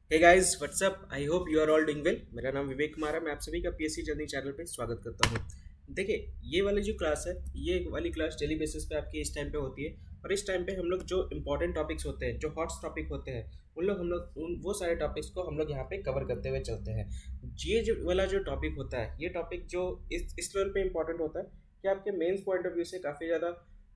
Hey guys what's up, I hope you are all doing well. मेरा नाम विवेक कुमार है। मैं आप सभी का पीएससी जर्नी चैनल पे स्वागत करता हूँ। देखिए, ये वाली जो क्लास है, ये वाली क्लास डेली बेसिस पे आपकी इस टाइम पे होती है। और इस टाइम पे हम लोग जो इंपॉर्टेंट टॉपिक्स होते हैं, जो हॉट टॉपिक होते हैं, वो सारे टॉपिक्स को हम लोग यहाँ पे कवर करते हुए चलते हैं। ये जो वाला जो टॉपिक होता है, ये टॉपिक जो इस लेवल पे इंपॉर्टेंट होता है कि आपके मेंस पॉइंट ऑफ व्यू से काफ़ी ज़्यादा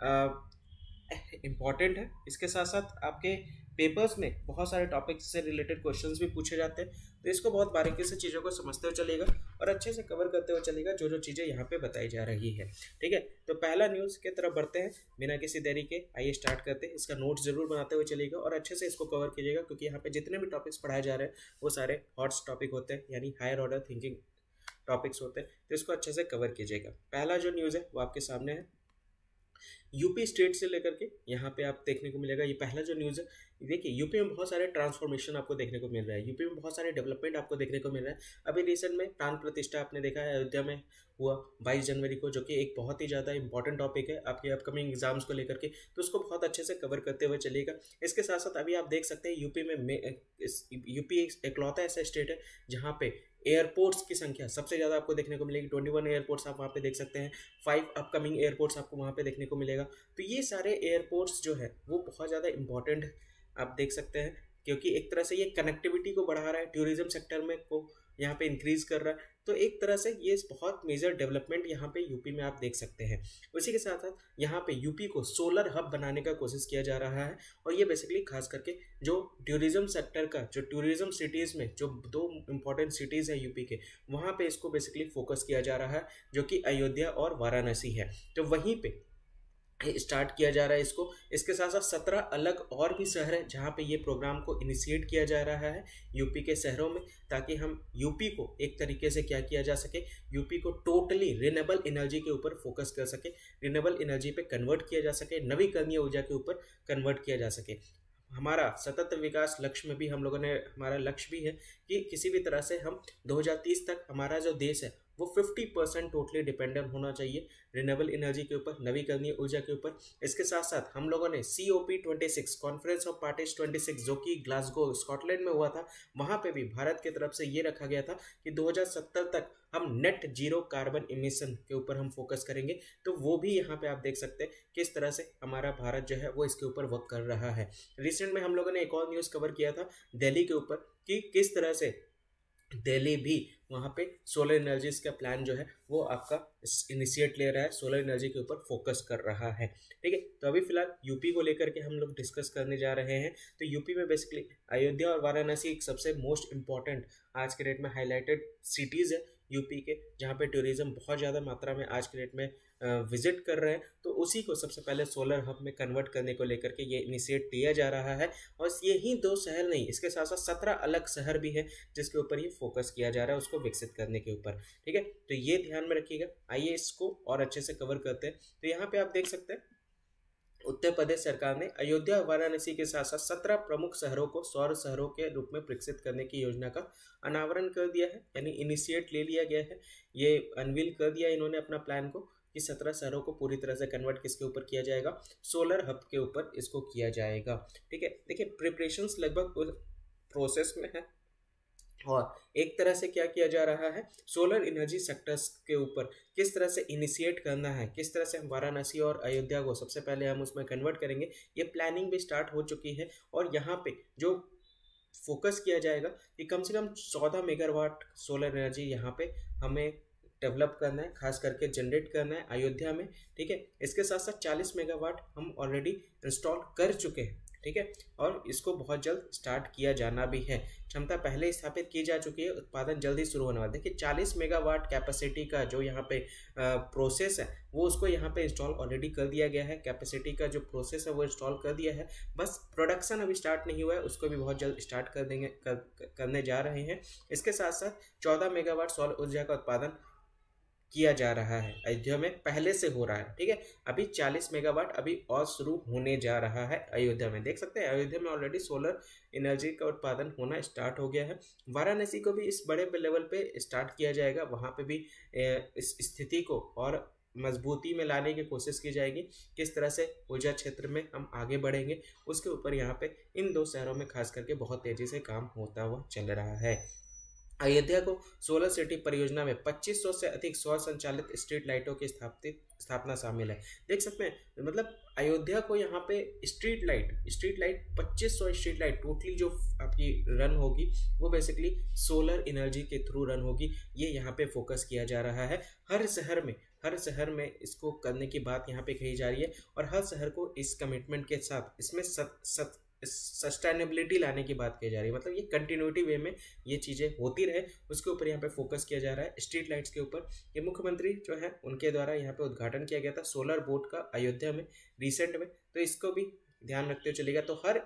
इम्पॉर्टेंट है। इसके साथ साथ आपके पेपर्स में बहुत सारे टॉपिक्स से रिलेटेड क्वेश्चंस भी पूछे जाते हैं। तो इसको बहुत बारीकी से चीज़ों को समझते हुए चलेगा और अच्छे से कवर करते हुए चलेगा जो जो चीज़ें यहाँ पे बताई जा रही है। ठीक है, तो पहला न्यूज़ की तरफ बढ़ते हैं बिना किसी देरी के। आइए स्टार्ट करते हैं। इसका नोट जरूर बनाते हुए चलेगा और अच्छे से इसको कवर कीजिएगा, क्योंकि यहाँ पे जितने भी टॉपिक्स पढ़ाए जा रहे हैं वो सारे हॉट्स टॉपिक होते हैं, यानी हायर ऑर्डर थिंकिंग टॉपिक्स होते हैं। तो इसको अच्छे से कवर कीजिएगा। पहला जो न्यूज़ है वो आपके सामने है। यूपी स्टेट से लेकर के यहाँ पे आप देखने को मिलेगा। ये पहला जो न्यूज़ है, देखिए यूपी में बहुत सारे ट्रांसफॉर्मेशन आपको देखने को मिल रहा है। यूपी में बहुत सारे डेवलपमेंट आपको देखने को मिल रहा है। अभी रिसेंट में प्राण प्रतिष्ठा आपने देखा है, अयोध्या में हुआ 22 जनवरी को, जो कि एक बहुत ही ज़्यादा इंपॉर्टेंट टॉपिक है आपके अपकमिंग एग्जाम्स को लेकर के। तो उसको बहुत अच्छे से कवर करते हुए चलेगा। इसके साथ साथ अभी आप देख सकते हैं यूपी एकलौता ऐसा स्टेट है जहाँ पे एयरपोर्ट्स की संख्या सबसे ज़्यादा आपको देखने को मिलेगी। 21 एयरपोर्ट्स आप वहाँ पे देख सकते हैं। 5 अपकमिंग एयरपोर्ट्स आपको वहाँ पे देखने को मिलेगा। तो ये सारे एयरपोर्ट्स जो है वो बहुत ज़्यादा इंपॉर्टेंट आप देख सकते हैं, क्योंकि एक तरह से ये कनेक्टिविटी को बढ़ा रहा है, टूरिज्म सेक्टर में को यहाँ पे इंक्रीज कर रहा है। तो एक तरह से ये बहुत मेजर डेवलपमेंट यहाँ पे यूपी में आप देख सकते हैं। उसी के साथ साथ यहाँ पे यूपी को सोलर हब बनाने का कोशिश किया जा रहा है। और ये बेसिकली खास करके जो टूरिज्म सेक्टर का, जो टूरिज्म सिटीज़ में जो 2 इंपॉर्टेंट सिटीज़ है यूपी के, वहाँ पे इसको बेसिकली फोकस किया जा रहा है, जो कि अयोध्या और वाराणसी है। तो वहीं पे स्टार्ट किया जा रहा है इसको। इसके साथ साथ 17 अलग और भी शहर है जहाँ पे ये प्रोग्राम को इनिशिएट किया जा रहा है यूपी के शहरों में, ताकि हम यूपी को एक तरीके से क्या किया जा सके, यूपी को टोटली रिन्यूएबल एनर्जी के ऊपर फोकस कर सके, रिन्यूएबल एनर्जी पे कन्वर्ट किया जा सके, नवीकरणीय ऊर्जा के ऊपर कन्वर्ट किया जा सके। हमारा सतत विकास लक्ष्य में भी हम लोगों ने, हमारा लक्ष्य भी है कि किसी भी तरह से हम 2030 तक हमारा जो देश है वो 50% टोटली डिपेंडेंट होना चाहिए रिन्यूएबल एनर्जी के ऊपर, नवीकरणीय ऊर्जा के ऊपर। इसके साथ साथ हम लोगों ने COP26 कॉन्फ्रेंस ऑफ पार्टीज 26 जो कि ग्लासगो स्कॉटलैंड में हुआ था, वहाँ पे भी भारत की तरफ से ये रखा गया था कि 2070 तक हम नेट जीरो कार्बन इमिशन के ऊपर हम फोकस करेंगे। तो वो भी यहाँ पे आप देख सकते हैं किस तरह से हमारा भारत जो है वो इसके ऊपर वर्क कर रहा है। रिसेंट में हम लोगों ने एक और न्यूज़ कवर किया था दिल्ली के ऊपर कि किस तरह से दिल्ली भी वहाँ पे सोलर एनर्जीज का प्लान जो है वो आपका इनिशिएट ले रहा है, सोलर एनर्जी के ऊपर फोकस कर रहा है। ठीक है, तो अभी फिलहाल यूपी को लेकर के हम लोग डिस्कस करने जा रहे हैं। तो यूपी में बेसिकली अयोध्या और वाराणसी एक सबसे मोस्ट इंपॉर्टेंट आज के डेट में हाईलाइटेड सिटीज़ है यूपी के, जहाँ पे टूरिज्म बहुत ज़्यादा मात्रा में आज के डेट में विजिट कर रहे हैं। तो उसी को सबसे पहले सोलर हब में कन्वर्ट करने को लेकर के ये इनिशिएट लिया जा रहा है। और यही 2 शहर नहीं, इसके साथ साथ 17 अलग शहर भी है जिसके ऊपर ये फोकस किया जा रहा है उसको विकसित करने के ऊपर। ठीक है, तो ये ध्यान में रखिएगा। आइए इसको और अच्छे से कवर करते हैं। तो यहाँ पे आप देख सकते हैं उत्तर प्रदेश सरकार ने अयोध्या और वाराणसी के साथ साथ 17 प्रमुख शहरों को सौर शहरों के रूप में विकसित करने की योजना का अनावरण कर दिया है, यानी इनिशिएट ले लिया गया है। ये अनवील कर दिया इन्होंने अपना प्लान को कि 17 शहरों को पूरी तरह से कन्वर्ट किसके ऊपर किया जाएगा, सोलर हब के ऊपर इसको किया जाएगा। ठीक है, देखिए प्रिपरेशंस लगभग प्रोसेस में है। और एक तरह से क्या किया जा रहा है, सोलर एनर्जी सेक्टर्स के ऊपर किस तरह से इनिशिएट करना है, किस तरह से हम वाराणसी और अयोध्या को सबसे पहले हम उसमें कन्वर्ट करेंगे, ये प्लानिंग भी स्टार्ट हो चुकी है। और यहाँ पे जो फोकस किया जाएगा कि कम से कम 14 मेगावाट सोलर एनर्जी यहाँ पे हमें डेवलप करना है, खास करके जनरेट करना है अयोध्या में। ठीक है, इसके साथ साथ 40 मेगावाट हम ऑलरेडी इंस्टॉल कर चुके हैं। ठीक है, और इसको बहुत जल्द स्टार्ट किया जाना भी है। क्षमता पहले स्थापित की जा चुकी है, उत्पादन जल्दी शुरू होने वाला है। देखिए 40 मेगावाट कैपेसिटी का जो यहाँ पे प्रोसेस है वो उसको यहाँ पे इंस्टॉल ऑलरेडी कर दिया गया है। कैपेसिटी का जो प्रोसेस है वो इंस्टॉल कर दिया है, बस प्रोडक्शन अभी स्टार्ट नहीं हुआ है, उसको भी बहुत जल्द स्टार्ट कर देंगे, करने जा रहे हैं। इसके साथ साथ 14 मेगावाट सौर ऊर्जा का उत्पादन किया जा रहा है अयोध्या में, पहले से हो रहा है। ठीक है, अभी 40 मेगावाट अभी और शुरू होने जा रहा है अयोध्या में। देख सकते हैं अयोध्या में ऑलरेडी सोलर एनर्जी का उत्पादन होना स्टार्ट हो गया है। वाराणसी को भी इस बड़े लेवल पे स्टार्ट किया जाएगा, वहाँ पे भी इस स्थिति को और मजबूती में लाने की कोशिश की जाएगी, किस तरह से ऊर्जा क्षेत्र में हम आगे बढ़ेंगे, उसके ऊपर यहाँ पे इन दो शहरों में खास करके बहुत तेजी से काम होता हुआ चल रहा है। अयोध्या को सोलर सिटी परियोजना में 2500 से अधिक सौर संचालित स्ट्रीट लाइटों की स्थापना शामिल है। देख सकते हैं, मतलब अयोध्या को यहाँ पे street light 2500 street light totally जो आपकी रन होगी वो बेसिकली सोलर एनर्जी के थ्रू रन होगी। ये यहाँ पे फोकस किया जा रहा है। हर शहर में इसको करने की बात यहाँ पे कही जा रही है और हर शहर को इस कमिटमेंट के साथ इसमें सस्टेनेबिलिटी लाने की बात की जा रही है। मतलब ये कंटिन्यूटी वे में ये चीज़ें होती रहे, उसके ऊपर यहाँ पे फोकस किया जा रहा है। स्ट्रीट लाइट्स के ऊपर ये मुख्यमंत्री जो है उनके द्वारा यहाँ पे उद्घाटन किया गया था सोलर बोर्ड का अयोध्या में रिसेंट में, तो इसको भी ध्यान रखते हुए चलेगा। तो हर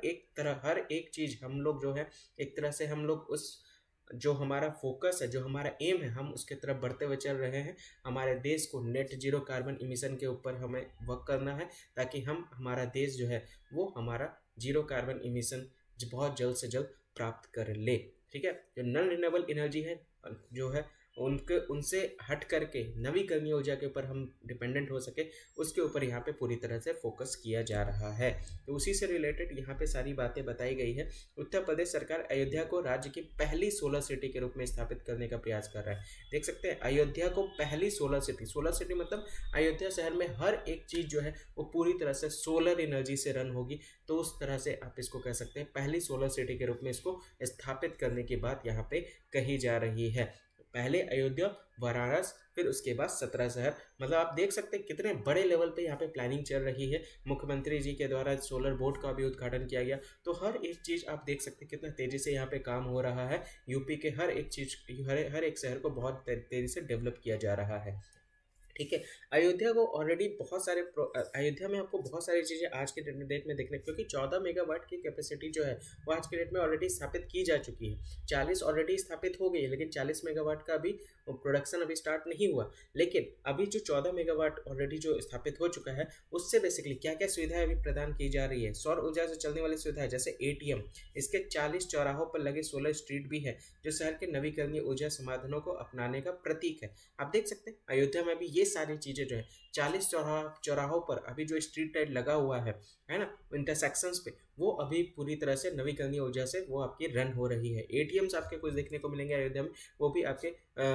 एक चीज़ हम लोग जो है एक तरह से हम लोग उस जो हमारा फोकस है, जो हमारा एम है, हम उसके तरफ बढ़ते हुए चल रहे हैं। हमारे देश को नेट जीरो कार्बन इमिशन के ऊपर हमें वर्क करना है ताकि हमारा देश जो है वो हमारा जीरो कार्बन इमिशन बहुत जल्द से जल्द प्राप्त कर ले। ठीक है, जो नॉन रिन्यूएबल एनर्जी है जो है उनसे हट करके नवीकरणीय ऊर्जा के ऊपर हम डिपेंडेंट हो सके, उसके ऊपर यहाँ पे पूरी तरह से फोकस किया जा रहा है। तो उसी से रिलेटेड यहाँ पे सारी बातें बताई गई है। उत्तर प्रदेश सरकार अयोध्या को राज्य की पहली सोलर सिटी के रूप में स्थापित करने का प्रयास कर रहा है। देख सकते हैं, अयोध्या को पहली सोलर सिटी मतलब अयोध्या शहर में हर एक चीज़ जो है वो पूरी तरह से सोलर एनर्जी से रन होगी। तो उस तरह से आप इसको कह सकते हैं, पहली सोलर सिटी के रूप में इसको स्थापित करने की बात यहाँ पे कही जा रही है। पहले अयोध्या, वाराणसी, फिर उसके बाद 17 शहर। मतलब आप देख सकते हैं कितने बड़े लेवल पे यहाँ पे प्लानिंग चल रही है। मुख्यमंत्री जी के द्वारा सोलर बोर्ड का भी उद्घाटन किया गया। तो हर एक चीज़ आप देख सकते हैं कितना तेज़ी से यहाँ पे काम हो रहा है। यूपी के हर एक चीज़, हर एक शहर को बहुत तेज़ी से डेवलप किया जा रहा है। ठीक है, अयोध्या को ऑलरेडी अयोध्या में आपको बहुत सारी चीज़ें आज के डेट में देखने, क्योंकि 14 मेगावाट की कैपेसिटी जो है वो आज के डेट में ऑलरेडी स्थापित की जा चुकी है। 40 ऑलरेडी स्थापित हो गई है, लेकिन 40 मेगावाट का अभी प्रोडक्शन अभी स्टार्ट नहीं हुआ। लेकिन अभी जो 14 मेगावाट ऑलरेडी जो स्थापित हो चुका है, उससे बेसिकली क्या क्या सुविधाएं अभी प्रदान की जा रही है। सौर ऊर्जा से चलने वाली सुविधाएं जैसे ATM, इसके 40 चौराहों पर लगे सोलर स्ट्रीट भी है, जो शहर के नवीकरणीय ऊर्जा समाधानों को अपनाने का प्रतीक है। आप देख सकते हैं अयोध्या में भी ये सारी चीज़ें जो है 40 चौराहों पर अभी जो स्ट्रीट लाइट लगा हुआ है ना, इंटरसेक्शंस पे, वो अभी पूरी तरह से नवीकरणीय ऊर्जा से वो आपकी रन हो रही है। ATMs आपके कुछ देखने को मिलेंगे अयोध्या में, वो भी आपके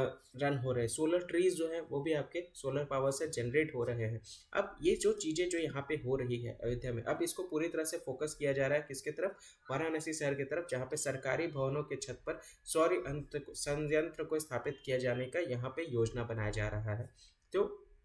रन हो रहे हैं। सोलर ट्रीज जो है वो भी आपके सोलर पावर से जनरेट हो रहे हैं। अब ये जो चीज़ें जो यहाँ पे हो रही है अयोध्या में, अब इसको पूरी तरह से फोकस किया जा रहा है किसके तरफ, वाराणसी शहर की तरफ, जहाँ पे सरकारी भवनों के छत पर सौर संयंत्र को स्थापित किया जाने का यहाँ पे योजना बनाया जा रहा है। तो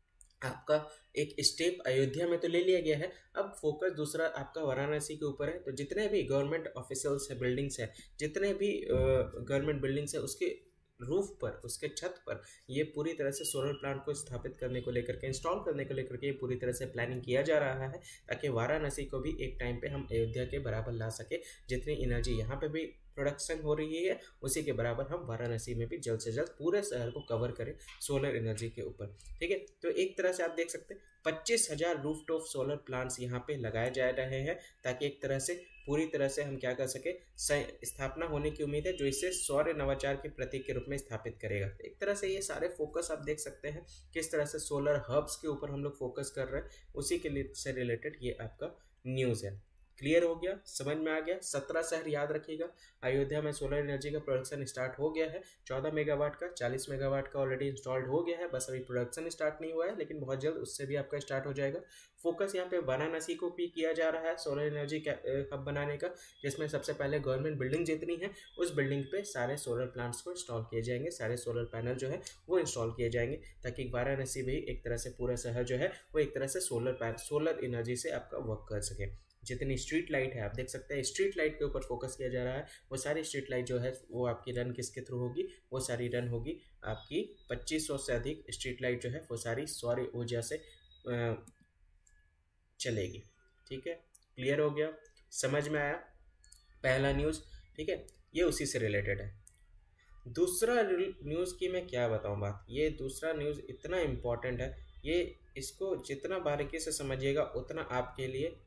आपका एक स्टेप अयोध्या में तो ले लिया गया है, अब फोकस दूसरा आपका वाराणसी के ऊपर है। तो जितने भी गवर्नमेंट ऑफिशियल्स है, बिल्डिंग्स है, जितने भी गवर्नमेंट बिल्डिंग्स है, उसके रूफ पर, उसके छत पर ये पूरी तरह से सोलर प्लांट को स्थापित करने को लेकर के, इंस्टॉल करने को लेकर के ये पूरी तरह से प्लानिंग किया जा रहा है, ताकि वाराणसी को भी एक टाइम पे हम अयोध्या के बराबर ला सके। जितनी एनर्जी यहाँ पे भी प्रोडक्शन हो रही है, उसी के बराबर हम वाराणसी में भी जल्द से जल्द पूरे शहर को कवर करें सोलर एनर्जी के ऊपर। ठीक है, तो एक तरह से आप देख सकते हैं 25,000 रूफटॉप सोलर प्लांट्स यहाँ पे लगाए जा रहे हैं, ताकि एक तरह से पूरी तरह से हम क्या कर सके, स्थापना होने की उम्मीद है, जो इसे सौर नवाचार के प्रतीक के रूप में स्थापित करेगा। एक तरह से ये सारे फोकस आप देख सकते हैं किस तरह से सोलर हब्स के ऊपर हम लोग फोकस कर रहे हैं, उसी के लिए से रिलेटेड ये आपका न्यूज़ है। क्लियर हो गया, समझ में आ गया। 17 शहर याद रखिएगा। अयोध्या में सोलर एनर्जी का प्रोडक्शन स्टार्ट हो गया है, 14 मेगावाट का, 40 मेगावाट का ऑलरेडी इंस्टॉल्ड हो गया है, बस अभी प्रोडक्शन स्टार्ट नहीं हुआ है, लेकिन बहुत जल्द उससे भी आपका स्टार्ट हो जाएगा। फोकस यहाँ पे वाराणसी को भी किया जा रहा है सोलर एनर्जी हब बनाने का, जिसमें सबसे पहले गवर्नमेंट बिल्डिंग जितनी है उस बिल्डिंग पे सारे सोलर प्लांट्स को इंस्टॉल किए जाएंगे, सारे सोलर पैनल जो है वो इंस्टॉल किए जाएंगे, ताकि वाराणसी भी एक तरह से पूरा शहर जो है वो एक तरह से सोलर एनर्जी से आपका वर्क कर सके। जितनी स्ट्रीट लाइट है आप देख सकते हैं, स्ट्रीट लाइट के ऊपर फोकस किया जा रहा है। वो सारी स्ट्रीट लाइट जो है वो आपकी रन किसके थ्रू होगी, वो सारी रन होगी आपकी 2500 से अधिक स्ट्रीट लाइट जो है वो सारी सौर ऊर्जा से चलेगी। ठीक है, क्लियर हो गया, समझ में आया पहला न्यूज़। ठीक है, ये उसी से रिलेटेड है। दूसरा न्यूज़ की मैं क्या बताऊँ बात, ये दूसरा न्यूज़ इतना इम्पोर्टेंट है, ये इसको जितना बारीकी से समझिएगा उतना आपके लिए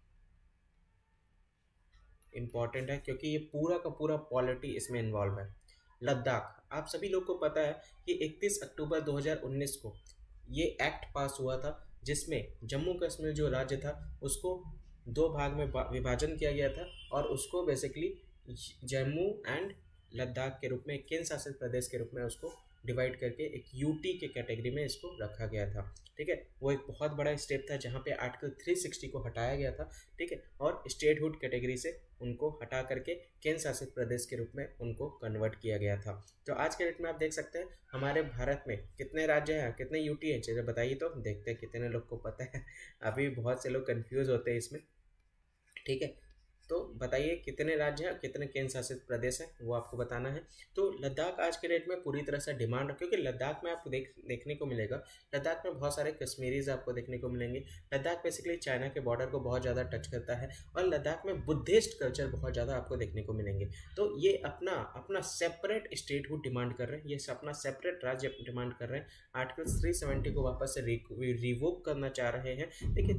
इम्पॉर्टेंट है, क्योंकि ये पूरा का पूरा पॉलिटी इसमें इन्वॉल्व है। लद्दाख, आप सभी लोग को पता है कि 31 अक्टूबर 2019 को ये एक्ट पास हुआ था जिसमें जम्मू कश्मीर जो राज्य था उसको दो भाग में विभाजन किया गया था और उसको बेसिकली जम्मू एंड लद्दाख के रूप में, केंद्र शासित प्रदेश के रूप में उसको डिवाइड करके एक यूटी के कैटेगरी में इसको रखा गया था। ठीक है, वो एक बहुत बड़ा स्टेप था जहाँ पे आर्टिकल 360 को हटाया गया था। ठीक है, और स्टेटहुड कैटेगरी से उनको हटा करके केंद्र शासित प्रदेश के रूप में उनको कन्वर्ट किया गया था। तो आज के डेट में आप देख सकते हैं हमारे भारत में कितने राज्य हैं, कितने यूटी हैं, चलिए बताइए तो देखते हैं कितने लोग को पता है। अभी बहुत से लोग कंफ्यूज होते हैं इसमें। ठीक है, तो बताइए कितने राज्य हैं, कितने केंद्र शासित प्रदेश हैं, वो आपको बताना है। तो लद्दाख आज के डेट में पूरी तरह से डिमांड, क्योंकि लद्दाख में आपको देखने को मिलेगा, लद्दाख में बहुत सारे कश्मीरीज आपको देखने को मिलेंगे। लद्दाख बेसिकली चाइना के बॉर्डर को बहुत ज़्यादा टच करता है और लद्दाख में बुद्धिस्ट कल्चर बहुत ज़्यादा आपको देखने को मिलेंगे। तो ये अपना अपना सेपरेट स्टेट को डिमांड कर रहे हैं, ये अपना सेपरेट राज्य डिमांड कर रहे हैं। आर्टिकल 370 को वापस से रिवोक करना चाह रहे हैं। देखिए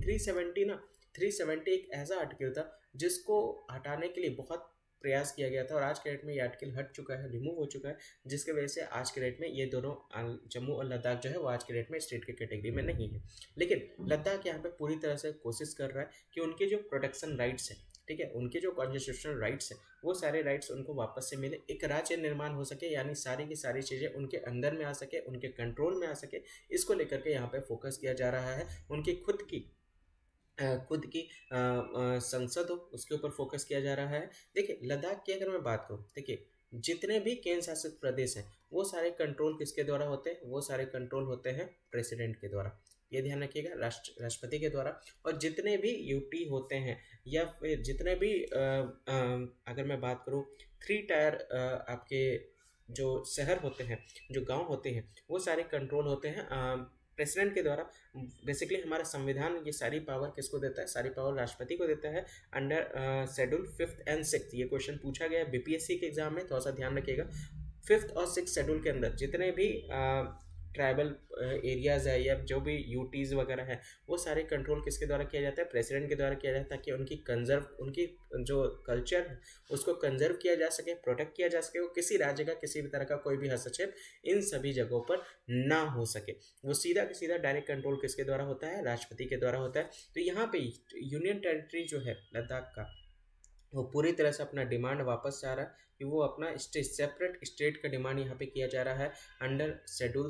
370 एक ऐसा आर्टिकल था जिसको हटाने के लिए बहुत प्रयास किया गया था और आज के डेट में ये आर्टिकल हट चुका है, रिमूव हो चुका है, जिसके वजह से आज के डेट में ये दोनों जम्मू और लद्दाख जो है वो आज के डेट में स्टेट के कैटेगरी में नहीं है। लेकिन लद्दाख यहाँ पे पूरी तरह से कोशिश कर रहा है कि उनके जो प्रोटेक्शन राइट्स है, ठीक है, उनके जो कॉन्स्टिट्यूशनल राइट्स है वो सारे राइट्स उनको वापस से मिले, एक राज्य निर्माण हो सके, यानी सारी की सारी चीज़ें उनके अंदर में आ सके, उनके कंट्रोल में आ सके। इसको लेकर के यहाँ पे फोकस किया जा रहा है। उनकी खुद की संसद हो उसके ऊपर फोकस किया जा रहा है। देखिए लद्दाख की अगर मैं बात करूँ, देखिए जितने भी केंद्र शासित प्रदेश हैं वो सारे कंट्रोल किसके द्वारा होते हैं, वो सारे कंट्रोल होते हैं प्रेसिडेंट के द्वारा, ये ध्यान रखिएगा, राष्ट्रपति के द्वारा। और जितने भी यूटी होते हैं या फिर जितने भी अगर मैं बात करूँ 3 टायर आपके जो शहर होते हैं, जो गांव होते हैं, वो सारे कंट्रोल होते हैं प्रेसिडेंट के द्वारा। बेसिकली हमारा संविधान ये सारी पावर किसको देता है, सारी पावर राष्ट्रपति को देता है under schedule 5th and 6th। ये क्वेश्चन पूछा गया है बीपीएससी के एग्जाम में, थोड़ा सा ध्यान रखिएगा। 5th और 6th शेड्यूल के अंदर जितने भी ट्राइबल एरियाज़ है या जो भी यूटीज़ वगैरह है वो सारे कंट्रोल किसके द्वारा किया जाता है, प्रेसिडेंट के द्वारा किया जाता है, ताकि उनकी जो कल्चर है उसको कंजर्व किया जा सके, प्रोटेक्ट किया जा सके, वो किसी राज्य का किसी भी तरह का कोई भी हस्तक्षेप इन सभी जगहों पर ना हो सके। वो सीधा का सीधा डायरेक्ट कंट्रोल किसके द्वारा होता है, राष्ट्रपति के द्वारा होता है। तो यहाँ पे यूनियन टेरिटरी जो है लद्दाख का वो पूरी तरह से अपना डिमांड वापस जा रहा है कि वो अपना सेपरेट स्टेट का डिमांड यहाँ पे किया जा रहा है अंडर शेड्यूल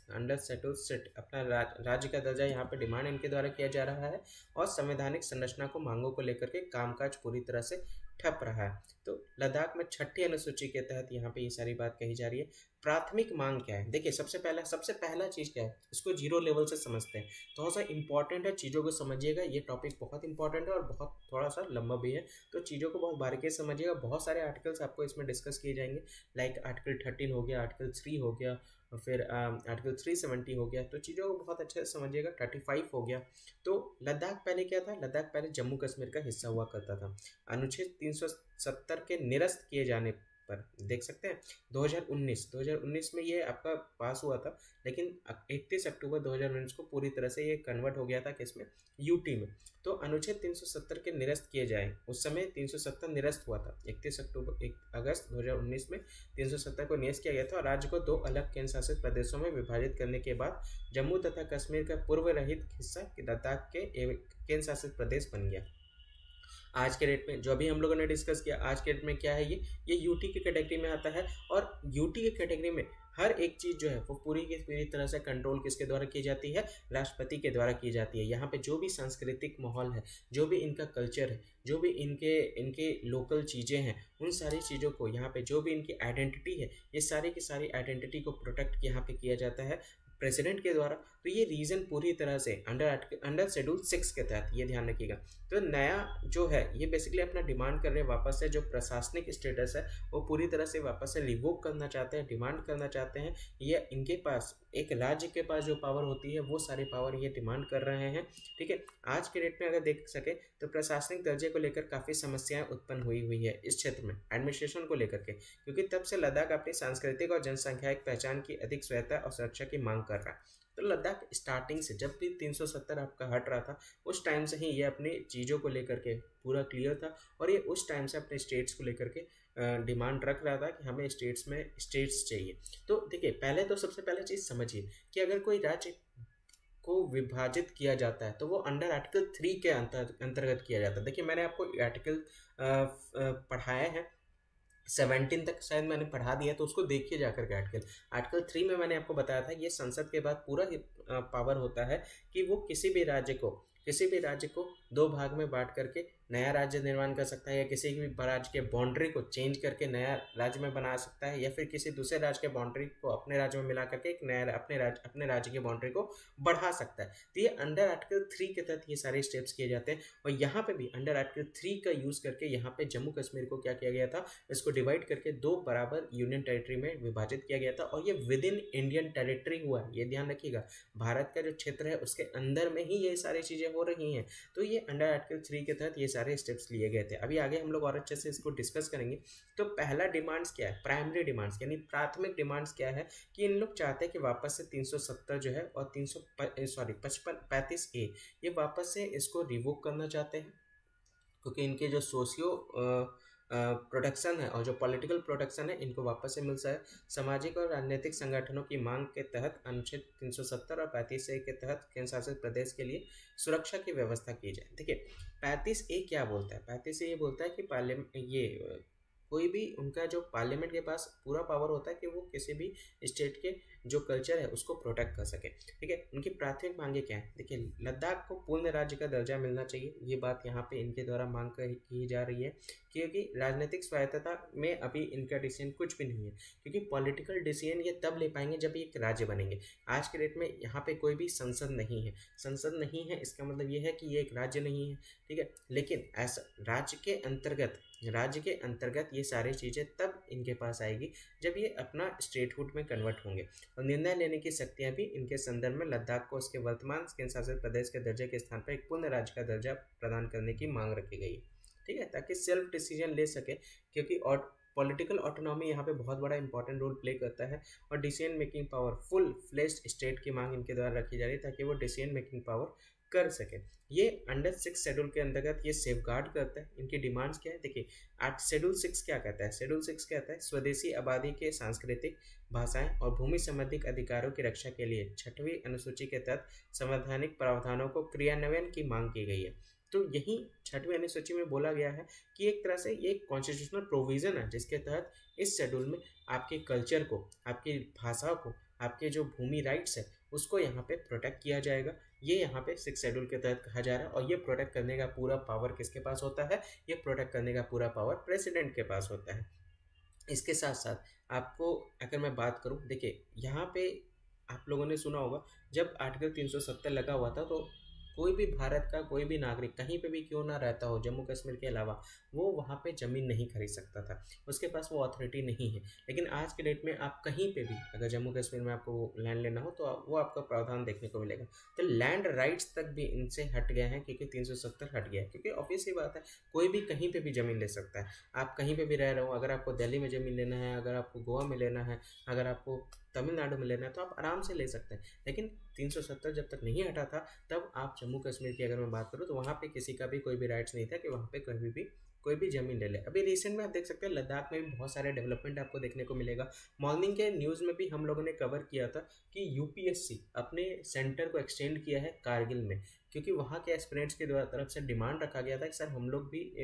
6 अपना राज्य का दर्जा यहाँ पे डिमांड इनके द्वारा किया जा रहा है। और संवैधानिक संरचना को मांगों को लेकर के कामकाज पूरी तरह से ठप रहा है। तो लद्दाख में 6ठी अनुसूची के तहत यहाँ पे ये सारी बात कही जा रही है। प्राथमिक मांग क्या है, देखिए सबसे पहला चीज़ क्या है, इसको जीरो लेवल से समझते हैं। थोड़ा सा इंपॉर्टेंट है, चीज़ों को समझिएगा, ये टॉपिक बहुत इंपॉर्टेंट है और बहुत थोड़ा सा लंबा भी है, तो चीज़ों को बहुत बारीकी से समझिएगा। बहुत सारे आर्टिकल्स आपको इसमें डिस्कस किए जाएंगे, लाइक आर्टिकल 13 हो गया, आर्टिकल 3 हो गया, और फिर आर्टिकल 370 हो गया, तो चीज़ों को बहुत अच्छे से समझिएगा। 35 हो गया। तो लद्दाख पहले क्या था, लद्दाख पहले जम्मू कश्मीर का हिस्सा हुआ करता था। अनुच्छेद 370 के निरस्त किए जाने पर देख सकते हैं 2019 में ये आपका पास हुआ था, लेकिन 31 अक्टूबर 2019 को पूरी तरह से ये कन्वर्ट हो गया था किसमें, यूटी में। तो अनुच्छेद 370 के निरस्त किए जाए, उस समय 370 निरस्त हुआ था, 1 अगस्त 2019 में 370 को निरस्त किया गया था और राज्य को 2 अलग केंद्र शासित प्रदेशों में विभाजित करने के बाद जम्मू तथा कश्मीर का पूर्व रहित हिस्सा लद्दाख के केंद्र शासित प्रदेश बन गया। आज के डेट में जो अभी हम लोगों ने डिस्कस किया, आज के डेट में क्या है, ये यूटी की कैटेगरी में आता है। और यूटी की कैटेगरी में हर एक चीज़ जो है वो पूरी की पूरी तरह से कंट्रोल किसके द्वारा की जाती है, राष्ट्रपति के द्वारा की जाती है। यहाँ पे जो भी सांस्कृतिक माहौल है, जो भी इनका कल्चर है, जो भी इनके लोकल चीज़ें हैं, उन सारी चीज़ों को यहाँ पे जो भी इनकी आइडेंटिटी है, ये सारी की सारी आइडेंटिटी को प्रोटेक्ट यहाँ पे किया जाता है प्रेसिडेंट के द्वारा। तो ये रीजन पूरी तरह से अंडर शेड्यूल 6 के तहत, ये ध्यान रखिएगा। तो नया जो है ये बेसिकली अपना डिमांड कर रहे हैं वापस से, जो प्रशासनिक स्टेटस है वो पूरी तरह से वापस से रिवोक करना चाहते हैं, डिमांड करना चाहते हैं। ये इनके पास एक राज्य के पास जो पावर होती है वो सारी पावर ये डिमांड कर रहे हैं। ठीक है, आज के डेट में अगर देख सके तो प्रशासनिक दर्जे को लेकर काफ़ी समस्याएं उत्पन्न हुई है इस क्षेत्र में, एडमिनिस्ट्रेशन को लेकर के, क्योंकि तब से लद्दाख अपनी सांस्कृतिक और जनसंख्यायिक पहचान की अधिक स्वायत्ता और सुरक्षा की मांग कर रहा है। तो लद्दाख स्टार्टिंग से जब भी 370 आपका हट रहा था उस टाइम से ही ये अपनी चीज़ों को लेकर के पूरा क्लियर था और ये उस टाइम से अपने स्टेट्स को लेकर के डिमांड रख रहा था कि हमें स्टेट्स चाहिए। तो देखिए पहले तो सबसे पहले चीज़ समझिए कि अगर कोई राज्य को विभाजित किया जाता है तो वो अंडर आर्टिकल 3 के अंतर्गत किया जाता है। देखिए मैंने आपको आर्टिकल पढ़ाया है 17 तक शायद मैंने पढ़ा दिया, तो उसको देखिए जाकर के। आर्टिकल 3 में मैंने आपको बताया था ये संसद के बाद पूरा पावर होता है कि वो किसी भी राज्य को 2 भाग में बांट करके नया राज्य निर्माण कर सकता है, या किसी भी राज्य के बाउंड्री को चेंज करके नया राज्य में बना सकता है, या फिर किसी दूसरे राज्य के बाउंड्री को अपने राज्य में मिला करके एक नया अपने राज्य की बाउंड्री को बढ़ा सकता है। तो ये अंडर आर्टिकल 3 के तहत ये सारे स्टेप्स किए जाते हैं। और यहाँ पे भी अंडर आर्टिकल 3 का यूज करके यहाँ पे जम्मू कश्मीर को क्या किया गया था, इसको डिवाइड करके 2 बराबर यूनियन टेरिटरी में विभाजित किया गया था। और ये विद इन इंडियन टेरिटरी हुआ है, ये ध्यान रखिएगा। भारत का जो क्षेत्र है उसके अंदर में ही ये सारी चीजें हो रही हैं। तो ये अंडर आर्टिकल 3 के तहत ये सारे स्टेप्स लिए गए थे। अभी आगे हम लोग और अच्छे से इसको डिस्कस करेंगे। तो पहला डिमांड्स क्या है, प्राइमरी डिमांड्स यानी प्राथमिक डिमांड्स क्या है कि इन लोग चाहते हैं कि वापस से 370 जो है और 35A ये वापस से इसको रिवोक करना चाहते हैं, क्योंकि इनके जो सोशियो प्रोटेक्शन है और जो पॉलिटिकल प्रोटेक्शन है इनको वापस से मिल जाए। सामाजिक और राजनीतिक संगठनों की मांग के तहत अनुच्छेद 370 और 35A के तहत केंद्र शासित प्रदेश के लिए सुरक्षा की व्यवस्था की जाए। देखिए 35A क्या बोलता है, 35A ये बोलता है कि कोई भी उनका जो पार्लियामेंट के पास पूरा पावर होता है कि वो किसी भी स्टेट के जो कल्चर है उसको प्रोटेक्ट कर सके। ठीक है, उनकी प्राथमिक मांगे क्या है। देखिए लद्दाख को पूर्ण राज्य का दर्जा मिलना चाहिए, ये बात यहाँ पे इनके द्वारा मांग की जा रही है, क्योंकि राजनीतिक स्वायत्तता में अभी इनका डिसीजन कुछ भी नहीं है, क्योंकि पॉलिटिकल डिसीजन ये तब ले पाएंगे जब ये एक राज्य बनेंगे। आज के डेट में यहाँ पे कोई भी संसद नहीं है, इसका मतलब ये है कि ये एक राज्य नहीं है। ठीक है, लेकिन ऐसा राज्य के अंतर्गत ये सारी चीज़ें तब इनके पास आएगी जब ये अपना स्टेटहुड में कन्वर्ट होंगे। और निर्णय लेने की शक्तियां भी इनके संदर्भ में लद्दाख को उसके वर्तमान केंद्र शासित प्रदेश के दर्जे के स्थान पर एक पूर्ण राज्य का दर्जा प्रदान करने की मांग रखी गई है। ठीक है, ताकि सेल्फ डिसीजन ले सके, क्योंकि पॉलिटिकल ऑटोनॉमी यहाँ पे बहुत बड़ा इंपॉर्टेंट रोल प्ले करता है। और decision making power full fledged state की मांग इनके द्वारा रखी जा रही है, ताकि वो डिसीजन मेकिंग पावर कर सके। ये अंडर 6 शेड्यूल के अंतर्गत ये सेफगार्ड करता है। इनकी डिमांड्स क्या है, देखिए शेड्यूल 6 क्या कहता है। शेड्यूल 6 कहता है स्वदेशी आबादी के सांस्कृतिक, भाषाएं और भूमि संबंधी अधिकारों की रक्षा के लिए 6वीं अनुसूची के तहत संवैधानिक प्रावधानों को क्रियान्वयन की मांग की गई है। तो यही 6वीं अनुसूची में बोला गया है कि एक तरह से ये कॉन्स्टिट्यूशनल प्रोविजन है जिसके तहत इस शेड्यूल में आपके कल्चर को, आपकी भाषा को, आपके जो भूमि राइट्स है उसको यहाँ पे प्रोटेक्ट किया जाएगा। ये यहाँ पे 6 शेड्यूल के तहत कहा जा रहा है। और ये प्रोटेक्ट करने का पूरा पावर किसके पास होता है, ये प्रोटेक्ट करने का पूरा पावर प्रेसिडेंट के पास होता है। इसके साथ साथ आपको अगर मैं बात करूँ, देखिए यहाँ पे आप लोगों ने सुना होगा जब आर्टिकल 370 लगा हुआ था तो कोई भी भारत का कोई भी नागरिक कहीं पे भी क्यों ना रहता हो, जम्मू कश्मीर के अलावा, वो वहाँ पे ज़मीन नहीं खरीद सकता था, उसके पास वो अथॉरिटी नहीं है। लेकिन आज के डेट में आप कहीं पे भी अगर जम्मू कश्मीर में आपको लैंड लेना हो तो वो आपका प्रावधान देखने को मिलेगा। तो लैंड राइट्स तक भी इनसे हट गए हैं, क्योंकि 370 हट गया है। क्योंकि ऑब्वियस ही बात है, कोई भी कहीं पर भी ज़मीन ले सकता है। आप कहीं पर भी रह रहे हो, अगर आपको दिल्ली में ज़मीन लेना है, अगर आपको गोवा में लेना है, अगर आपको तमिलनाडु में लेना है तो आप आराम से ले सकते हैं। लेकिन 370 जब तक नहीं हटा था तब आप जम्मू कश्मीर की अगर मैं बात करूँ तो वहाँ पे किसी का भी कोई भी राइट्स नहीं था कि वहाँ पे कभी भी कोई भी ज़मीन ले ले। अभी रिसेंट में आप देख सकते हैं लद्दाख में भी बहुत सारे डेवलपमेंट आपको देखने को मिलेगा। मॉर्निंग के न्यूज़ में भी हम लोगों ने कवर किया था कि यूपीएससी अपने सेंटर को एक्सटेंड किया है कारगिल में, क्योंकि वहाँ के एस्पिरेंट्स की तरफ से डिमांड रखा गया था कि सर हम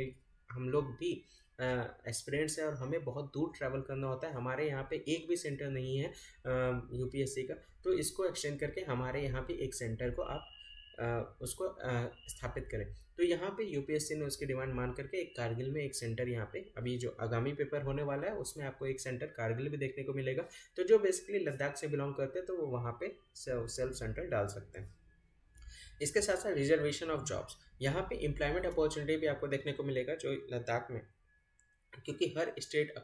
लोग भी एस्पिरेंट्स है और हमें बहुत दूर ट्रैवल करना होता है, हमारे यहाँ पे एक भी सेंटर नहीं है यूपीएससी का, तो इसको एक्सटेंड करके हमारे यहाँ पे एक सेंटर को आप उसको स्थापित करें। तो यहाँ पे यूपीएससी ने उसकी डिमांड मान करके एक कारगिल में एक सेंटर यहाँ पे अभी जो आगामी पेपर होने वाला है उसमें आपको एक सेंटर कारगिल भी देखने को मिलेगा। तो जो बेसिकली लद्दाख से बिलोंग करते हैं तो वो वहाँ पे सेल्फ सेंटर डाल सकते हैं। इसके साथ साथ रिजर्वेशन ऑफ जॉब्स, यहाँ पे एम्प्लॉयमेंट अपॉर्चुनिटी भी आपको देखने को मिलेगा जो लद्दाख में, क्योंकि हर स्टेट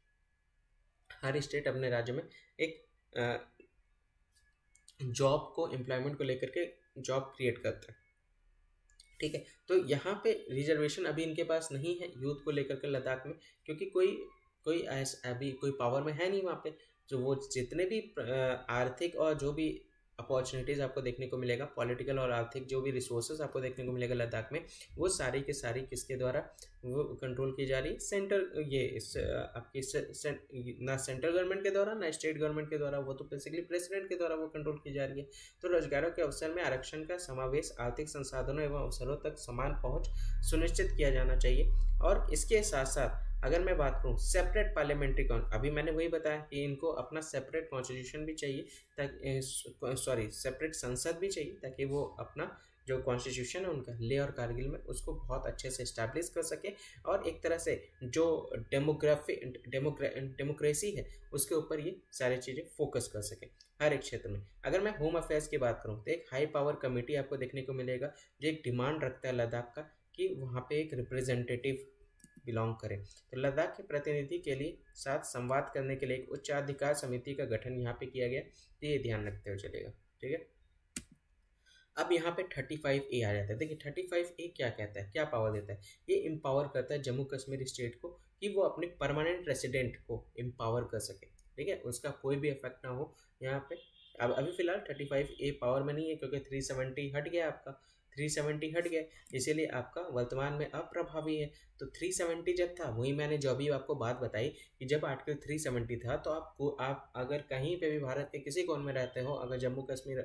अपने राज्य में एक जॉब को, एम्प्लॉयमेंट को लेकर के जॉब क्रिएट करता है। ठीक है, तो यहाँ पे रिजर्वेशन अभी इनके पास नहीं है यूथ को लेकर के लद्दाख में, क्योंकि कोई अभी कोई पावर में है नहीं वहाँ पे। जो वो जितने भी आर्थिक और जो भी अपॉर्चुनिटीज़ आपको देखने को मिलेगा, पॉलिटिकल और आर्थिक जो भी रिसोर्सेज आपको देखने को मिलेगा लद्दाख में, वो सारी की सारी किसके द्वारा वो कंट्रोल की जा रही है, ना सेंट्रल गवर्नमेंट के द्वारा ना स्टेट गवर्नमेंट के द्वारा, वो तो बेसिकली प्रेसिडेंट के द्वारा वो कंट्रोल की जा रही है। तो रोजगारों के अवसर में आरक्षण का समावेश, आर्थिक संसाधनों एवं अवसरों तक समान पहुंच सुनिश्चित किया जाना चाहिए। और इसके साथ साथ अगर मैं बात करूँ सेपरेट पार्लियामेंट्री अभी मैंने वही बताया कि इनको अपना सेपरेट कॉन्स्टिट्यूशन भी चाहिए, ताकि सेपरेट संसद भी चाहिए, ताकि वो अपना जो कॉन्स्टिट्यूशन है उनका लेह और कारगिल में उसको बहुत अच्छे से इस्टेब्लिश कर सके, और एक तरह से जो डेमोक्रेसी है उसके ऊपर ये सारी चीज़ें फोकस कर सके हर एक क्षेत्र में। अगर मैं होम अफेयर्स की बात करूँ तो एक हाई पावर कमेटी आपको देखने को मिलेगा जो एक डिमांड रखता है लद्दाख का कि वहाँ पे एक रिप्रेजेंटेटिव बिलोंग करे। तो लद्दाख के प्रतिनिधि के लिए साथ संवाद करने के लिए एक उच्चाधिकार समिति का गठन यहाँ पे किया गया, तो ये ध्यान रखते हुए चलेगा। ठीक है, अब यहाँ पे 35A आ जाता है। देखिए 35A क्या कहता है, क्या पावर देता है, ये एम्पावर करता है जम्मू कश्मीर स्टेट को कि वो अपने परमानेंट रेसिडेंट को एम्पावर कर सके। ठीक है, उसका कोई भी इफेक्ट ना हो यहाँ पे। अब अभी फिलहाल 35A पावर में नहीं है क्योंकि 370 हट गया, आपका 370 हट गया, इसीलिए आपका वर्तमान में अप्रभावी है। तो 370 जब था, वही मैंने जो अभी आपको बात बताई कि जब आर्टिकल 370 था तो आप अगर कहीं पे भी भारत के किसी कोने में रहते हो, अगर जम्मू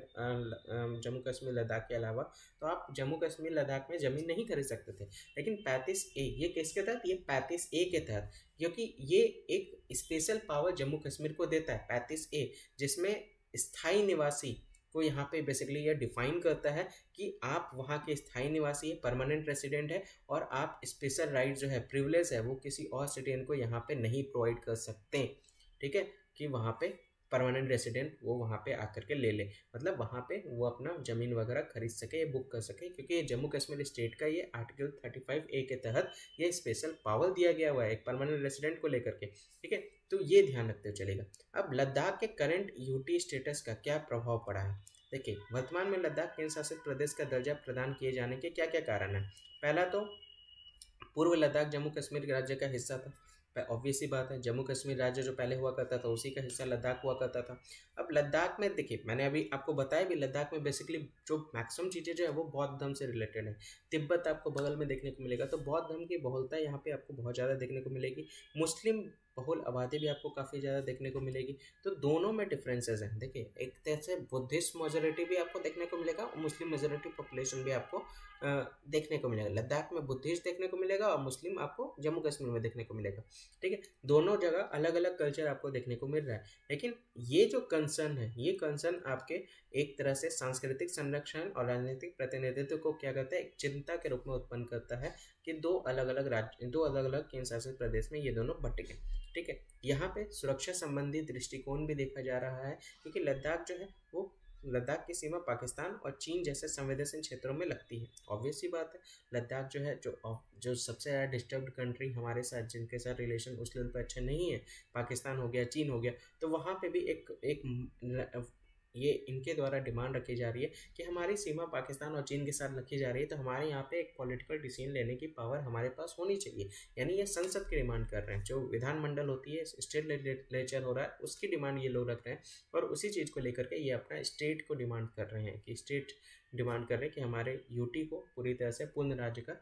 कश्मीर लद्दाख के अलावा, तो आप जम्मू कश्मीर लद्दाख में ज़मीन नहीं खरीद सकते थे। लेकिन 35A ये किसके तहत, ये 35A के तहत, क्योंकि ये एक स्पेशल पावर जम्मू कश्मीर को देता है 35A, जिसमें स्थायी निवासी को यहाँ पे बेसिकली ये डिफाइन करता है कि आप वहाँ के स्थायी निवासी है, परमानेंट रेसिडेंट है, और आप स्पेशल राइट जो है, प्रिविलेज है, वो किसी और सिटीजन को यहाँ पे नहीं प्रोवाइड कर सकते। ठीक है, कि वहाँ पे परमानेंट रेसिडेंट वो वहाँ पे आकर के ले ले, मतलब वहाँ पे वो अपना ज़मीन वगैरह खरीद सके, बुक कर सके, क्योंकि ये जम्मू कश्मीर स्टेट का ये आर्टिकल 35A के तहत ये स्पेशल पावर दिया गया हुआ है एक परमानेंट रेसिडेंट को लेकर के। ठीक है, तो ये ध्यान रखते हुए चलेगा। अब लद्दाख के करंट यूटी स्टेटस का क्या प्रभाव पड़ा है। देखिए वर्तमान में लद्दाख केंद्र शासित प्रदेश का दर्जा प्रदान किए जाने के क्या क्या कारण है। पहला तो पूर्व लद्दाख जम्मू कश्मीर राज्य का हिस्सा था, ऑब्वियस सी बात है, जम्मू कश्मीर राज्य जो पहले हुआ करता था उसी का हिस्सा लद्दाख हुआ करता था। अब लद्दाख में देखिए मैंने अभी आपको बताया भी, लद्दाख में बेसिकली जो मैक्सिमम चीज़ें जो है वो बौद्ध धर्म से रिलेटेड है। तिब्बत आपको बगल में देखने को मिलेगा, तो बौद्ध धर्म की बहुलता यहाँ पे आपको बहुत ज़्यादा देखने को मिलेगी। मुस्लिम बहुल आबादी भी आपको काफ़ी ज़्यादा देखने को मिलेगी। तो दोनों में डिफरेंसेस हैं। देखिए एक तरह से बुद्धिस्ट मेजोरिटी भी आपको देखने को मिलेगा और मुस्लिम मेजोरिटी पॉपुलेशन भी आपको देखने को मिलेगा। लद्दाख में बुद्धिस्ट देखने को मिलेगा और मुस्लिम आपको जम्मू कश्मीर में देखने को मिलेगा। ठीक है, दोनों जगह अलग अलग कल्चर आपको देखने को मिल रहा है। लेकिन ये जो कंसर्न है, ये कंसर्न आपके एक तरह से सांस्कृतिक संरक्षण और राजनीतिक प्रतिनिधित्व को क्या करता है, एक चिंता के रूप में उत्पन्न करता है कि दो अलग अलग केंद्र शासित प्रदेश में ये दोनों बट गए। ठीक है, यहाँ पे सुरक्षा संबंधी दृष्टिकोण भी देखा जा रहा है, क्योंकि लद्दाख जो है वो लद्दाख की सीमा पाकिस्तान और चीन जैसे संवेदनशील क्षेत्रों में लगती है। ऑब्वियस सी बात है, लद्दाख जो है जो सबसे ज़्यादा डिस्टर्ब्ड कंट्री हमारे साथ, जिनके साथ रिलेशन उस लेवल पर अच्छे नहीं है, पाकिस्तान हो गया, चीन हो गया, तो वहाँ पे भी एक ये इनके द्वारा डिमांड रखी जा रही है कि हमारी सीमा पाकिस्तान और चीन के साथ रखी जा रही है, तो हमारे यहाँ पे एक पॉलिटिकल डिसीजन लेने की पावर हमारे पास होनी चाहिए। यानी ये संसद की डिमांड कर रहे हैं, जो विधानमंडल होती है, स्टेट लेजिस्लेचर हो रहा है, उसकी डिमांड ये लोग रख रहे हैं, और उसी चीज़ को लेकर के ये अपना स्टेट को डिमांड कर रहे हैं कि स्टेट डिमांड कर रहे हैं कि हमारे यूटी को पूरी तरह से पूर्ण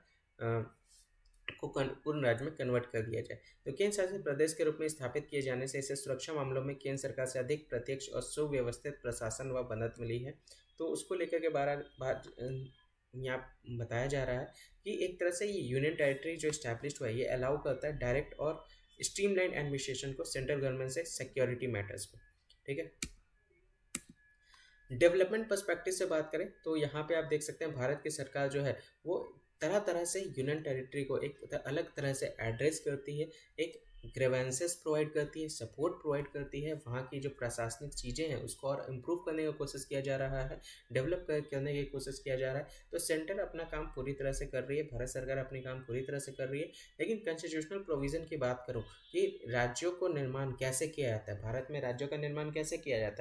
राज्य में कन्वर्ट कर दिया जाए। तो केंद्र शासित प्रदेश के रूप में स्थापित किए जाने से इसे सुरक्षा मामलों में केंद्र सरकार से अधिक प्रत्यक्ष और सुव्यवस्थित प्रशासन व मदद मिली है। तो उसको लेकर के बात यहाँ बताया जा रहा है कि एक तरह से ये यूनियन टेरिटरी जो इस्टेब्लिश हुआ है, ये अलाउ करता है डायरेक्ट और स्ट्रीमलाइन एडमिनिस्ट्रेशन को सेंट्रल गवर्नमेंट से सिक्योरिटी मैटर्स में। ठीक है, डेवलपमेंट पर्सपेक्टिव से बात करें तो यहाँ पे आप देख सकते हैं भारत की सरकार जो है वो तरह तरह से यूनियन टेरिटरी को एक अलग तरह से एड्रेस करती है, एक ग्रेवेंसेस प्रोवाइड करती है, सपोर्ट प्रोवाइड करती है, वहाँ की जो प्रशासनिक चीज़ें हैं उसको और इम्प्रूव करने की कोशिश किया जा रहा है, डेवलप करने की कोशिश किया जा रहा है। तो सेंटर अपना काम पूरी तरह से कर रही है, भारत सरकार अपनी काम पूरी तरह से कर रही है। लेकिन कॉन्स्टिट्यूशनल प्रोविज़न की बात करूँ कि राज्यों को निर्माण कैसे किया जाता है, भारत में राज्यों का निर्माण कैसे किया जाता है,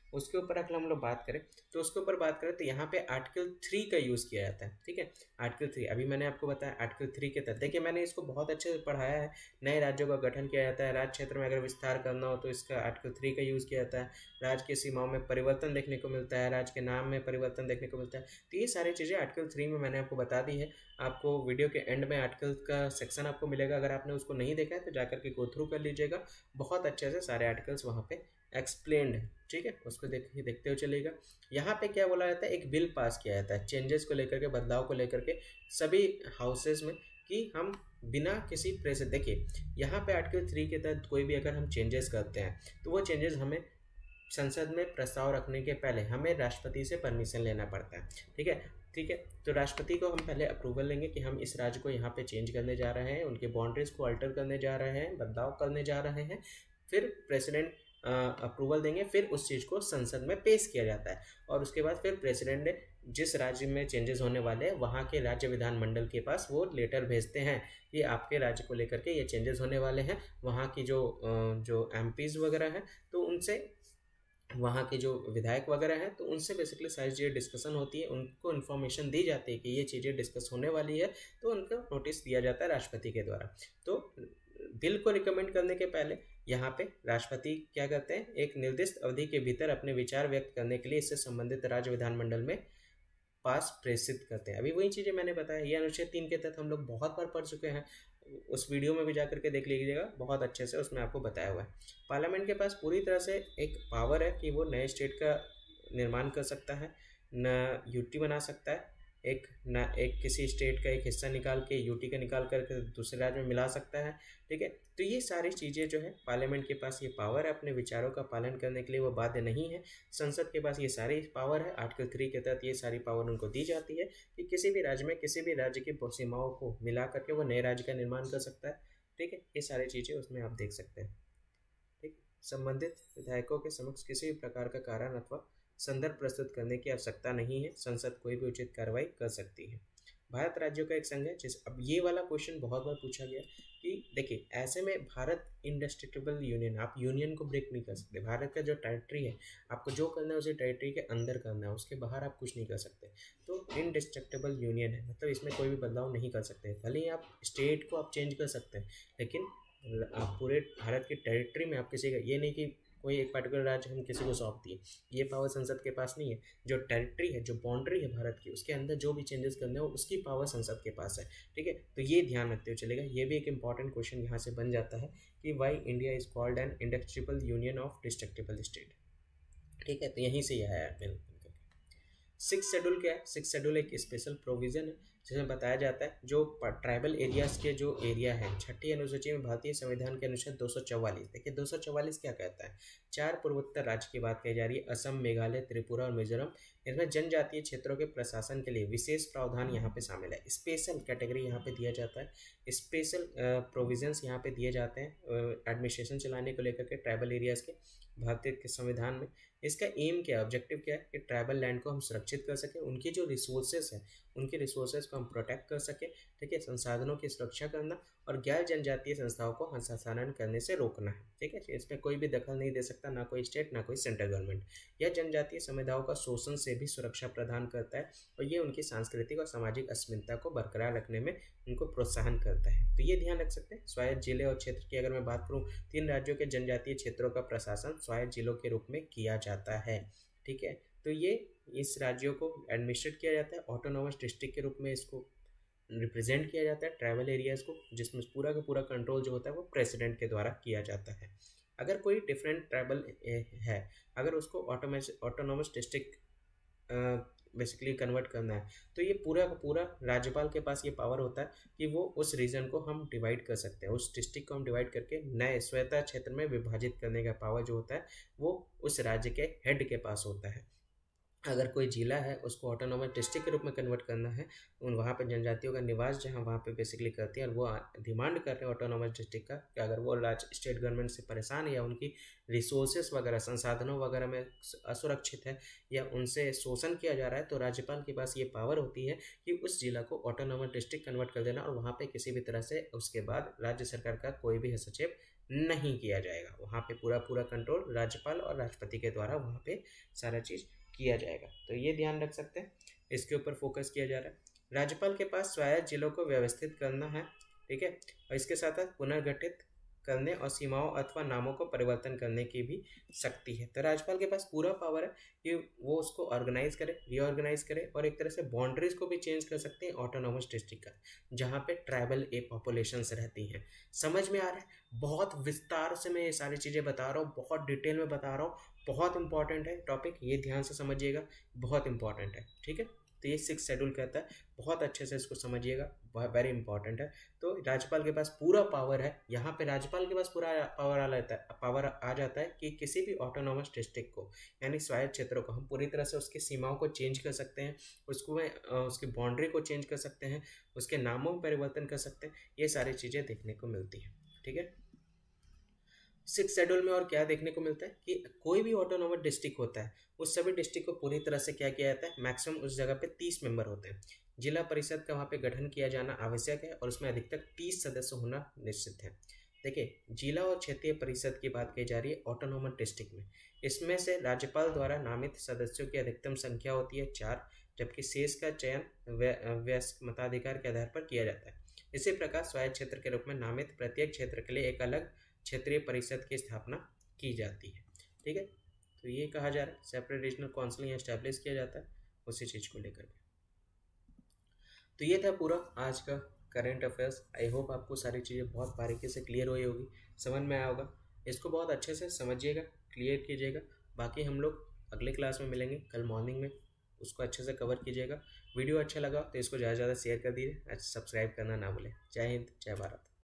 उसके ऊपर अगर हम लोग बात करें तो उसके ऊपर बात करें तो यहाँ पे आर्टिकल 3 का यूज़ किया जाता है। ठीक है, आर्टिकल 3 अभी मैंने आपको बताया आर्टिकल 3 के तहत देखिए मैंने इसको बहुत अच्छे से पढ़ाया है। नए राज्यों का गठन किया जाता है, राज्य क्षेत्र में अगर विस्तार करना हो तो इसका आर्टिकल 3 का यूज़ किया जाता है। राज्य की सीमाओं में परिवर्तन देखने को मिलता है, राज्य के नाम में परिवर्तन देखने को मिलता है। तो ये सारी चीज़ें आर्टिकल 3 में मैंने आपको बता दी है। आपको वीडियो के एंड में आर्टिकल का सेक्शन आपको मिलेगा, अगर आपने उसको नहीं देखा है तो जाकर के गो थ्रू कर लीजिएगा। बहुत अच्छे से सारे आर्टिकल्स वहाँ पे एक्सप्लेन्ड है। ठीक है, उसको देखते हुए चलेगा। यहाँ पे क्या बोला जाता है, एक बिल पास किया जाता है चेंजेस को लेकर के, बदलाव को लेकर के सभी हाउसेज में, कि हम बिना किसी प्रेस देखिए यहाँ पे आर्टिकल 3 के तहत कोई भी अगर हम चेंजेस करते हैं तो वो चेंजेस हमें संसद में प्रस्ताव रखने के पहले हमें राष्ट्रपति से परमिशन लेना पड़ता है। ठीक है, ठीक है, तो राष्ट्रपति को हम पहले अप्रूवल लेंगे कि हम इस राज्य को यहाँ पे चेंज करने जा रहे हैं, उनके बाउंड्रीज को अल्टर करने जा रहे हैं, बदलाव करने जा रहे हैं। फिर प्रेसिडेंट अप्रूवल देंगे, फिर उस चीज़ को संसद में पेश किया जाता है और उसके बाद फिर प्रेसिडेंट ने जिस राज्य में चेंजेस होने वाले हैं वहाँ के राज्य विधानमंडल के पास वो लेटर भेजते हैं कि आपके राज्य को लेकर के ये चेंजेस होने वाले हैं। वहाँ की जो एमपीज वगैरह हैं तो उनसे, वहाँ के जो विधायक वगैरह हैं तो उनसे बेसिकली सारी चीज़ें डिस्कशन होती है, उनको इन्फॉर्मेशन दी जाती है कि ये चीज़ें डिस्कस होने वाली है, तो उनको नोटिस दिया जाता है राष्ट्रपति के द्वारा। तो बिल को रिकमेंड करने के पहले यहाँ पे राष्ट्रपति क्या करते हैं, एक निर्दिष्ट अवधि के भीतर अपने विचार व्यक्त करने के लिए इससे संबंधित राज्य विधानमंडल में पास प्रेषित करते हैं। अभी वही चीज़ें मैंने बताया, ये अनुच्छेद 3 के तहत हम लोग बहुत बार पढ़ चुके हैं, उस वीडियो में भी जा करके देख लीजिएगा, बहुत अच्छे से उसमें आपको बताया हुआ है। पार्लियामेंट के पास पूरी तरह से एक पावर है कि वो नए स्टेट का निर्माण कर सकता है, न यूटी बना सकता है, एक किसी स्टेट का एक हिस्सा निकाल के यूटी का निकाल करके दूसरे राज्य में मिला सकता है। ठीक है, तो ये सारी चीज़ें जो है पार्लियामेंट के पास ये पावर है, अपने विचारों का पालन करने के लिए वो बाध्य नहीं है। संसद के पास ये सारी पावर है, आर्टिकल 3 के तहत ये सारी पावर उनको दी जाती है कि किसी भी राज्य में किसी भी राज्य की सीमाओं को मिला करके वो नए राज्य का निर्माण कर सकता है। ठीक है, ये सारी चीज़ें उसमें आप देख सकते हैं। ठीक, संबंधित विधायकों के समक्ष किसी भी प्रकार का कारण अथवा संदर्भ प्रस्तुत करने की आवश्यकता नहीं है, संसद कोई भी उचित कार्रवाई कर सकती है। भारत राज्यों का एक संघ है जिस, अब ये वाला क्वेश्चन बहुत बार पूछा गया कि देखिए ऐसे में भारत इंडिस्ट्रक्टिबल यूनियन, आप यूनियन को ब्रेक नहीं कर सकते। भारत का जो टेरिटरी है आपको जो करना है उसे टेरिटरी के अंदर करना है, उसके बाहर आप कुछ नहीं कर सकते। तो इनडिस्ट्रक्टिबल यूनियन है, मतलब इसमें कोई भी बदलाव नहीं कर सकते। भले ही आप स्टेट को आप चेंज कर सकते हैं, लेकिन आप पूरे भारत के टेरिटरी में आप किसी का, ये नहीं कि कोई एक पर्टिकुलर राज्य हम किसी को सौंप दिए, ये पावर संसद के पास नहीं है। जो टेरिटरी है, जो बाउंड्री है भारत की, उसके अंदर जो भी चेंजेस करने हो उसकी पावर संसद के पास है। ठीक है, तो ये ध्यान रखते हुए चलेगा। ये भी एक इंपॉर्टेंट क्वेश्चन यहाँ से बन जाता है कि why India is called an industrial union of destructible state. ठीक है, तो यहीं से यह है। 6 शेड्यूल क्या है, 6 शेड्यूल एक स्पेशल प्रोविज़न है जिसमें बताया जाता है जो ट्राइबल एरियाज़ के जो एरिया है, छठी अनुसूची में भारतीय संविधान के अनुच्छेद 244, देखिए 244 क्या कहता है, 4 पूर्वोत्तर राज्य की बात कही जा रही है, असम, मेघालय, त्रिपुरा और मिजोरम। इसमें जनजातीय क्षेत्रों के प्रशासन के लिए विशेष प्रावधान यहाँ पे शामिल है, स्पेशल कैटेगरी यहाँ पे दिया जाता है, स्पेशल प्रोविजंस यहाँ पे दिए जाते हैं एडमिनिस्ट्रेशन चलाने को लेकर के ट्राइबल एरियाज़ के भारतीय के संविधान में। इसका एम क्या है, ऑब्जेक्टिव क्या है कि ट्राइबल लैंड को हम सुरक्षित कर सकें, उनकी जो रिसोर्सेज है उनके रिसोर्सेज को हम प्रोटेक्ट कर सकें। ठीक है, संसाधनों की सुरक्षा करना और गैर जनजातीय संस्थाओं को हस्तांतरण करने से रोकना है। ठीक है, इसमें कोई भी दखल नहीं दे सकता, ना कोई स्टेट ना कोई सेंट्रल गवर्नमेंट। यह जनजातीय समुदायों का शोषण से भी सुरक्षा प्रदान करता है और ये उनकी सांस्कृतिक और सामाजिक अस्मिता को बरकरार रखने में उनको प्रोत्साहन करता है। तो ये ध्यान रख सकते हैं। स्वायत्त जिले और क्षेत्र की अगर मैं बात करूँ, 3 राज्यों के जनजातीय क्षेत्रों का प्रशासन स्वायत्त जिलों के रूप में किया जाता है। ठीक है, तो ये इस राज्यों को एडमिनिस्ट्रेट किया जाता है, ऑटोनोमस डिस्ट्रिक्ट के रूप में इसको रिप्रेजेंट किया जाता है, ट्राइबल एरियाज़ को, जिसमें पूरा का पूरा कंट्रोल जो होता है वो प्रेसिडेंट के द्वारा किया जाता है। अगर कोई डिफरेंट ट्राइबल है, अगर उसको ऑटोनोमस डिस्ट्रिक्ट बेसिकली कन्वर्ट करना है तो ये पूरा का पूरा राज्यपाल के पास ये पावर होता है कि वो उस रीजन को हम डिवाइड कर सकते हैं, उस डिस्ट्रिक्ट को हम डिवाइड करके नए स्वायत्त क्षेत्र में विभाजित करने का पावर जो होता है वो उस राज्य के हेड के पास होता है। अगर कोई जिला है उसको ऑटोनोमस डिस्ट्रिक्ट के रूप में कन्वर्ट करना है, वहाँ पे जनजातियों का निवास जहाँ वहाँ पे बेसिकली करती है, और वो डिमांड कर रहे हैं ऑटोनोमस डिस्ट्रिक्ट का कि अगर वो राज्य स्टेट गवर्नमेंट से परेशान है या उनकी रिसोर्सेस वगैरह संसाधनों वगैरह में असुरक्षित है या उनसे शोषण किया जा रहा है, तो राज्यपाल के पास ये पावर होती है कि उस जिला को ऑटोनोमस डिस्ट्रिक्ट कन्वर्ट कर देना और वहाँ पर किसी भी तरह से उसके बाद राज्य सरकार का कोई भी हस्तक्षेप नहीं किया जाएगा। वहाँ पे पूरा पूरा कंट्रोल राज्यपाल और राष्ट्रपति के द्वारा वहाँ पे सारा चीज़ किया जाएगा। तो ये ध्यान रख सकते हैं, इसके ऊपर फोकस किया जा रहा है। राज्यपाल के पास स्वायत्त जिलों को व्यवस्थित करना है, ठीक है, और इसके साथ साथ पुनर्गठित करने और सीमाओं अथवा नामों को परिवर्तन करने की भी शक्ति है। तो राज्यपाल के पास पूरा पावर है कि वो उसको ऑर्गेनाइज करे, रीऑर्गेनाइज करे, और एक तरह से बाउंड्रीज को भी चेंज कर सकते हैं ऑटोनॉमस डिस्ट्रिक्ट का, जहाँ पे ट्राइबल ए पॉपुलेशंस रहती हैं। समझ में आ रहा है? बहुत विस्तार से मैं ये सारी चीज़ें बता रहा हूँ, बहुत डिटेल में बता रहा हूँ, बहुत इंपॉर्टेंट है टॉपिक, ये ध्यान से समझिएगा, बहुत इंपॉर्टेंट है, ठीक है। तो ये 6 शेड्यूल कहता है, बहुत अच्छे से इसको समझिएगा, वेरी इंपॉर्टेंट है। तो राज्यपाल के पास पूरा पावर है, यहाँ पे राज्यपाल के पास पूरा पावर आ जाता है कि किसी भी ऑटोनॉमस डिस्ट्रिक्ट को, यानी स्वायत्त क्षेत्रों को हम पूरी तरह से उसकी सीमाओं को चेंज कर सकते हैं, उसको उसकी बाउंड्री को चेंज कर सकते हैं, उसके नामों में परिवर्तन कर सकते हैं, ये सारी चीज़ें देखने को मिलती हैं, ठीक है। 6 शेड्यूल में और क्या देखने को मिलता है कि कोई भी ऑटोनॉमस डिस्ट्रिक्ट होता है, उस सभी डिस्ट्रिक्ट को पूरी तरह से क्या किया जाता है, मैक्सिमम उस जगह पे 30 मेंबर होते हैं। जिला परिषद का वहाँ पे गठन किया जाना आवश्यक है और उसमें अधिकतम 30 सदस्य होना निश्चित है। देखिए, जिला और क्षेत्रीय परिषद की बात की जा रही है ऑटोनॉमस डिस्ट्रिक्ट में। इसमें से राज्यपाल द्वारा नामित सदस्यों की अधिकतम संख्या होती है 4, जबकि शेष का चयन वयस्क मताधिकार के आधार पर किया जाता है। इसी प्रकार स्वायत्त क्षेत्र के रूप में नामित प्रत्येक क्षेत्र के लिए एक अलग क्षेत्रीय परिषद की स्थापना की जाती है, ठीक है। तो ये कहा जा रहा है सेपरेट रीजनल काउंसिल एस्टैब्लिश किया जाता है उसी चीज़ को लेकर के। तो ये था पूरा आज का करंट अफेयर्स। आई होप आपको सारी चीज़ें बहुत बारीकी से क्लियर हुई होगी, समझ में आया होगा। इसको बहुत अच्छे से समझिएगा, क्लियर कीजिएगा। बाकी हम लोग अगले क्लास में मिलेंगे कल मॉर्निंग में, उसको अच्छे से कवर कीजिएगा। वीडियो अच्छा लगा तो इसको ज़्यादा से ज़्यादा शेयर कर दीजिए, सब्सक्राइब करना ना भूलें। जय हिंद, जय भारत।